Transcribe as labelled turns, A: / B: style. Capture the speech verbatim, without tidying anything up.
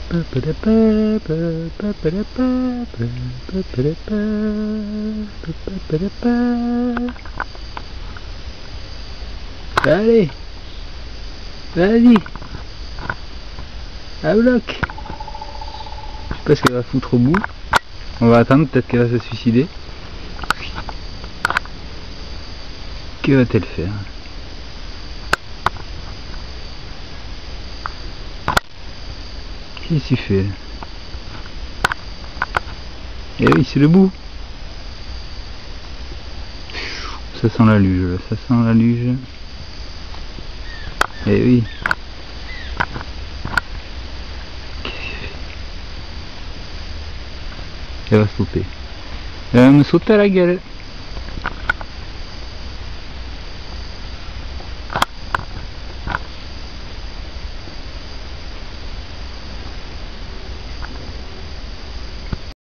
A: Allez, vas-y, à bloc. Je sais pas ce qu'elle va foutre au bout. On va attendre, peut-être qu'elle va se suicider. Que va-t-elle faire? Qu'est-ce que tu fais? Eh oui, c'est le bout. Ça sent la luge, ça sent la luge. Eh oui. Elle va sauter. Elle va me sauter à la gueule.